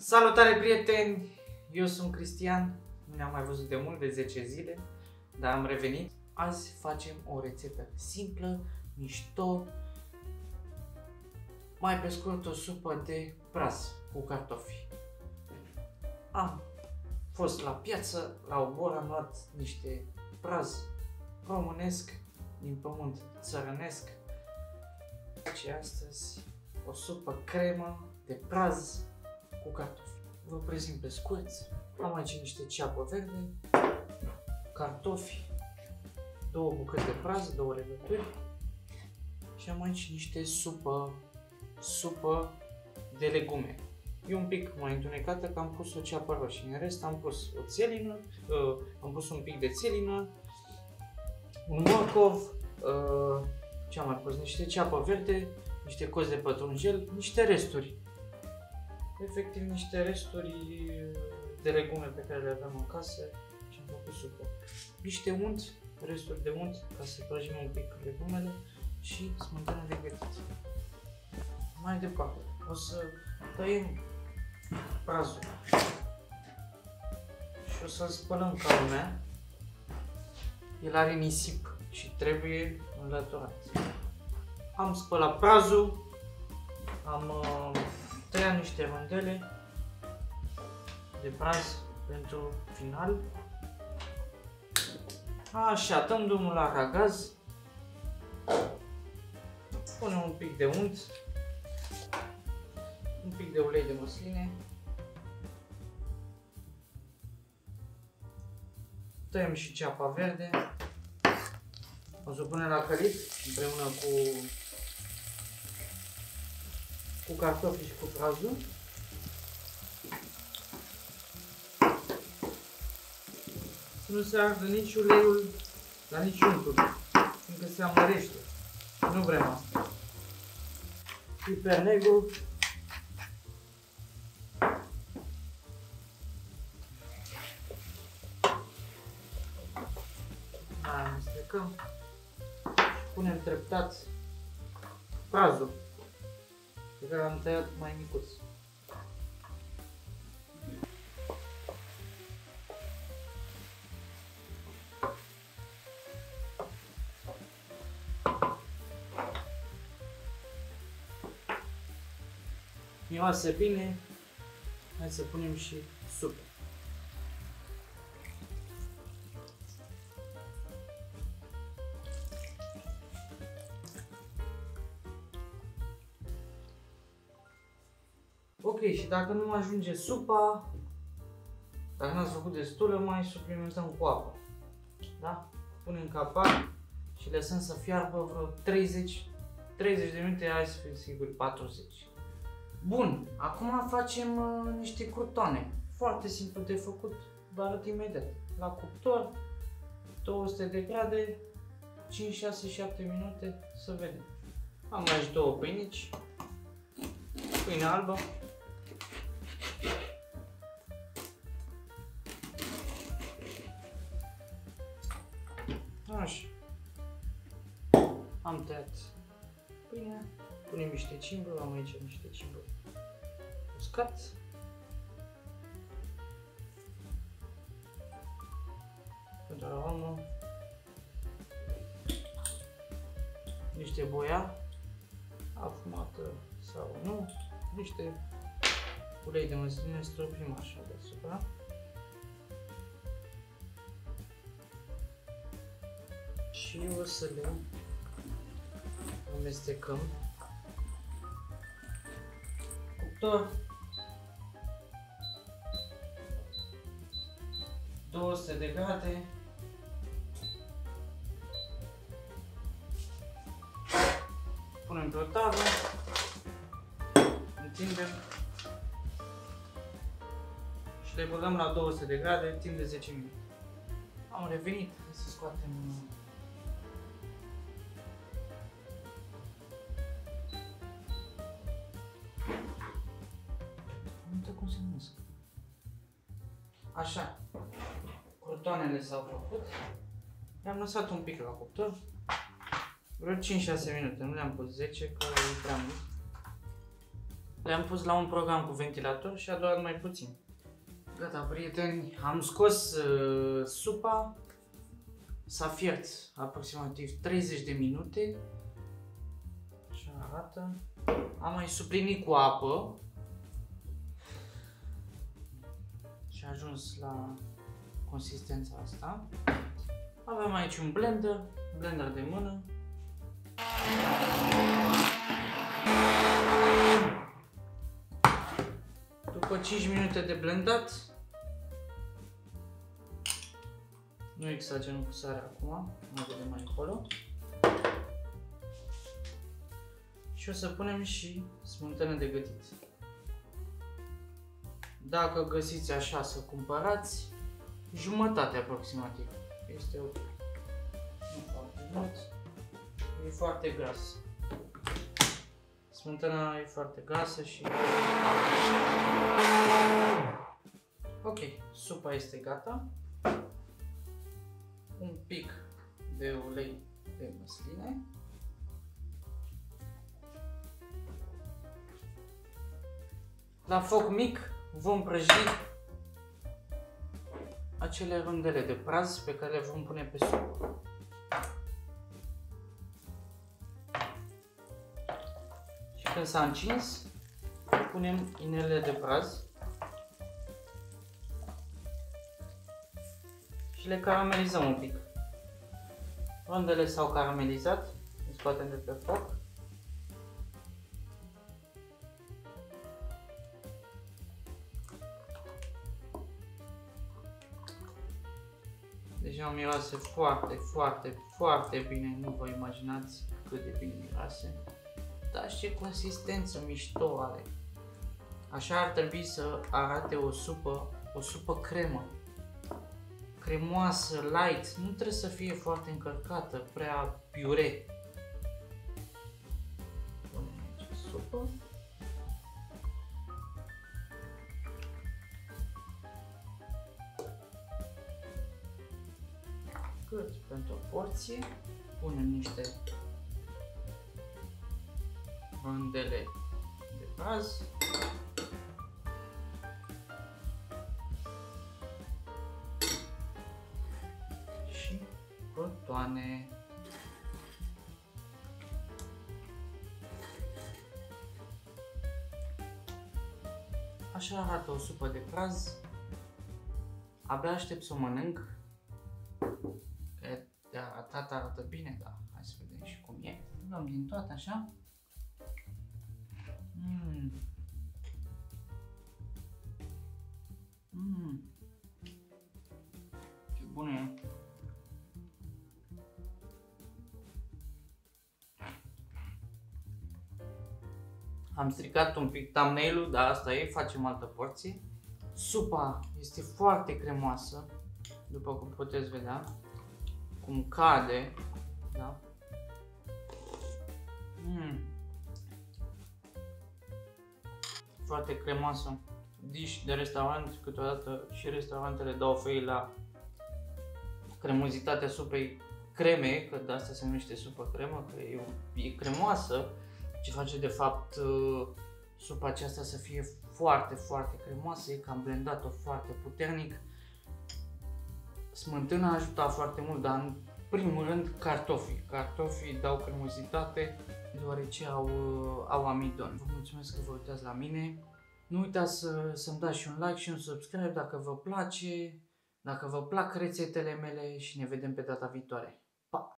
Salutare prieteni, eu sunt Cristian, nu ne-am mai văzut de mult, de 10 zile, dar am revenit. Azi facem o rețetă simplă, mișto, mai pe scurt o supă de praz cu cartofi. Am fost la piață, la Obor, am luat niște praz românesc, din pământ țărănesc. Și astăzi o supă cremă de praz cu cartofi. Vă prezint pe scurt. Am aici niște ceapă verde, cartofi, 2 bucăți de praz, 2 legături și am aici niște supă de legume. E un pic mai întunecată că am pus o ceapă roșie. În rest am pus o țelină, am pus un pic de țelină, un morcov, ce am mai pus? Niște ceapă verde, niște cozi de pătrunjel, niște resturi. Efectiv niște resturi de legume pe care le aveam în casă și am făcut supă. Niște unt, resturi de unt ca să prăjim un pic legumele și smântână de gătit. Mai departe o să tăiem prazul și o să-l spălăm ca lumea. El are nisip și trebuie înlăturat. Am spălat prazul, am tăiat niște rondele de praz pentru final. Așa, dăm drumul la ragaz, punem un pic de unt, un pic de ulei de măsline, tăiem și ceapa verde, o să o punem la călit împreună cu cartofii și cu prazul. Să nu se ardă nici uleiul la nici untul, fiindcă se amărește. Nu vrem asta. Piper negru. Mai amestecăm și punem treptat prazul pe care am tăiat mai micuț. Miroase bine, hai să punem și supă. Ok, și dacă nu ajunge supa, dacă n-ați făcut destulă, mai suplimentăm cu apă. Da? Punem capac și lăsăm să fiarbă vreo 30 de minute, hai să fim siguri 40. Bun, acum facem niște crutoane. Foarte simplu de făcut, vă arăt imediat. La cuptor, 200 de grade, 5, 6, 7 minute, să vedem. Am aici 2 pâinici, pâine albă, așa. Am tăiat pâinea, punem niște cimbru, am aici niște cimbru uscat. Pentru aromă, niște boia, afumată sau nu, niște ulei de măsline, stropim așa deasupra. Și o să le amestecăm. Cuptor, 200 de grade, punem pe o tavă, întindem și le băgăm la 200 de grade timp de 10 minute. Am revenit, să scoatem cum se numesc. Așa, crutoanele s-au făcut. Le-am lăsat un pic la cuptor, vreo 5-6 minute, nu le-am pus 10, că e prea mult. Le-am pus la un program cu ventilator și a durat mai puțin. Gata, prieteni, am scos supa. S-a fiert aproximativ 30 de minute. Așa arată. Am mai suplinit cu apă. Și a ajuns la consistența asta. Avem aici un blender de mână. După 5 minute de blendat, nu exagerăm cu sarea acum, nu vedem mai încolo. Și o să punem și smântână de gătit. Dacă găsiți așa să cumpărați, jumătate aproximativ. Este ok. Nu foarte mult. E foarte gras. Smântâna e foarte grasă și... Ok, supa este gata. Un pic de ulei de măsline. La foc mic vom prăji acele rondele de praz pe care le vom pune pe supă. Și când s-a încins, punem inelele de praz și le caramelizăm un pic. Rondele s-au caramelizat, le scoatem de pe foc. Deja miroase foarte bine, nu vă imaginați cât de bine miroase. Dar și ce consistență mișto are. Așa ar trebui să arate o supă cremă. Cremoasă, light, nu trebuie să fie foarte încărcată, prea piure. Punem aici supă. Cât pentru o porție, punem niște rondele de praz. Și crotoane. Așa arată o supă de praz. Abia aștept să o mănânc. De arătat arată bine, dar hai să vedem și cum e. Luăm din toate așa. Ce bună e! Am stricat un pic thumbnail-ul, dar asta e, facem altă porție. Supa este foarte cremoasă, după cum puteți vedea, cum cade, da? Foarte cremoasă. Dish de restaurant, câteodată și restaurantele dau fei la cremozitatea supei creme, că de asta se numește supă cremă, că e cremoasă, ce face de fapt supa aceasta să fie foarte cremoasă, e cam blendată foarte puternic. Smântâna ajută foarte mult, dar în primul rând cartofii. Cartofii dau cremozitate deoarece au amidon. Vă mulțumesc că vă uitați la mine. Nu uitați să-mi dați și un like și un subscribe dacă vă place, dacă vă plac rețetele mele și ne vedem pe data viitoare. Pa!